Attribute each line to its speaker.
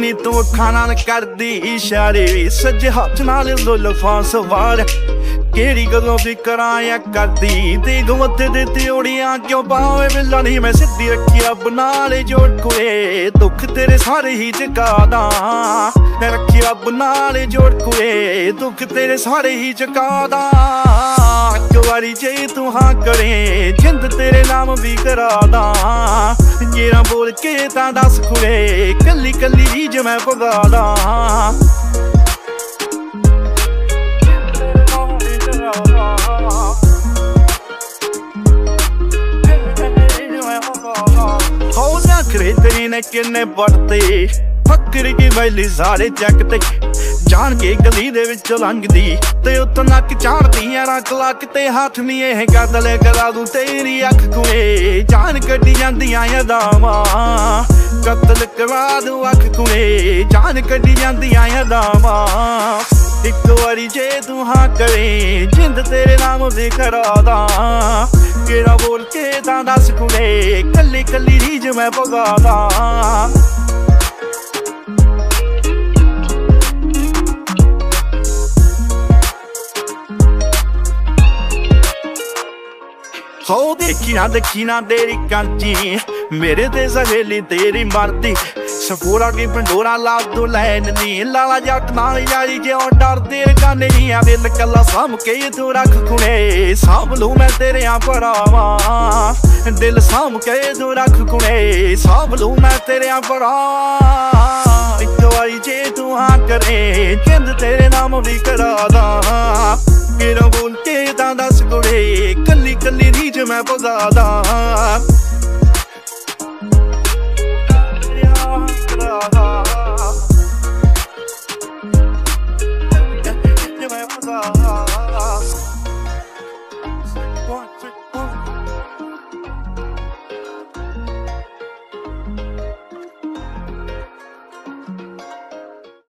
Speaker 1: ਨੀ ਤੂੰ ਅੱਖਾਂ ਨਾਲ ਕਰਦੀ ਇਸ਼ਾਰੇ, ਸੱਜੇ ਹੱਥ ਨਾਲ ਜ਼ੁਲਫਾਂ ਸਵਾਰ। ਕਿਹੜੀ ਗੱਲੋਂ ਫਿਕਰਾਂ ਆ ਕਰਦੀ ਤੇ ਗਵੱਤੇ ਦੇ ਤਿਉੜੀਆਂ ਕਿਉਂ ਪਾਵੇ ਬਿੱਲਾ ਨਹੀਂ ਮੈਂ ਸਿੱਧੀ ਰੱਖੀ ਰੱਬ ਨਾਲ ਜੋੜ ਕੁੜੇ। ਦੁੱਖ ਤੇਰੇ ਸਾਰੇ ਹੀ ਚੁਕਾਦਾ ਮੈਂ ਰੱਖੀ ਰੱਬ ਨਾਲ ਜੋੜ ਕੁੜੇ, ਦੁੱਖ ਤੇਰੇ ਸਾਰੇ ਹੀ ਚੁਕਾਦਾ। ਇੱਕ ਵਾਰੀ ਜੇ ਤੂੰ ਹਾਂ ਕਰੇ ਜਿੰਦ ਤੇਰੇ ਨਾਮ ਵੀ ਕਰਾਦਾ। ਜੇਰਾ ਬੋਲ ਕੇ ਤਾਂ ਦੱਸ ਕੁੜੇ ਕੱਲੀ ਕੱਲੀ ਰੀਝ ਮੈਂ ਪਗਾਦਾ। ਤੇਰੇ ਨੇ ਕਿੰਨੇ ਪੜਤੇ ਫੱਕਰ ਕੀ ਵੈਲੀ ਸਾਰੇ ਚੱਕ ਤੇ ਜਾਣ ਕੇ ਗਲੀ ਦੇ ਵਿੱਚ ਲੰਘਦੀ ਤੇ ਉੱਤੋਂ ਨੱਕ ਚਾੜਦੀਆਂ ਰੱਖ ਲੱਕ ਤੇ ਹੱਥ ਨੀ ਇਹ ਕਤਲ ਕਰਾ ਦੂੰ ਤੇਰੀ ਅੱਖ ਕੁੜੇ। ਜਾਨ ਕੱਢੀ ਜਾਂਦੀਆਂ ਅਦਾਵਾਂ ਕਤਲ ਕਰਾ ਦੂੰ ਅੱਖ ਕੁੜੇ, ਜਾਨ ਕੱਢੀ ਜਾਂਦੀਆਂ ਅਦਾਵਾਂ। ਇੱਕ ਵਾਰੀ ਜੇ ਤੂੰ ਹਾਂ ਕਰੇ ਜਿੰਦ ਤੇਰੇ ਨਾਮ ਵੀ ਕਰਾਦਾ। ਕਿਹੜਾ ਬੋਲ ਕੇ ਤਾਂ ਦੱਸ ਕੁੜੇ ਕੱਲੀ ਕੱਲੀ ਰੀਝ ਮੈਂ ਪਗਾਦਾ। ਹੋ ਦੇਖੀ ਨਾ ਤੇਰੀ ਕਾਂਚੀ ਮੇਰੇ ਤੇ ਸਹੇਲੀ ਤੇਰੀ ਮਰਦੀ। ਸਫੂਰਾ ਕੀ ਪੰਡੋਰਾ ਲਾ ਤੂੰ ਲੈਣ ਨੀ ਲਾਲਾ ਜੱਟ ਨਾਲ ਯਾਰੀ ਜਿਉਂ ਡਰਦੇ ਗਾਨੇ ਨੀ ਆ ਦਿਲ ਕੱਲਾ ਸਾਂਭ ਕੇ ਤੂੰ ਰੱਖ ਕੁੜੇ। ਸਾਂਭ ਲੂ ਮੈਂ ਤੇਰਿਆਂ ਭਰਾਵਾਂ ਦਿਲ ਸਾਂਭ ਕੇ ਤੂੰ ਰੱਖ ਕੁੜੇ, ਸਾਂਭ ਲੂ ਮੈਂ ਤੇਰਿਆਂ ਭਰਾਵਾਂ। ਇੱਕ ਵਾਰੀ ਜੇ ਤੂੰ ਹਾਂ ਕਰੇ ਜਿੰਦ ਤੇਰੇ ਨਾਮ ਵੀ ਕਰਾਦਾ। ਕਿਹੜਾ ਬੋਲ ਕੇ ਤਾਂ ਦੱਸ ਕੁੜੇ ਕੱਲੀ ਕੱਲੀ ਰੀਝ ਮੈਂ ਪਗਾਦਾ।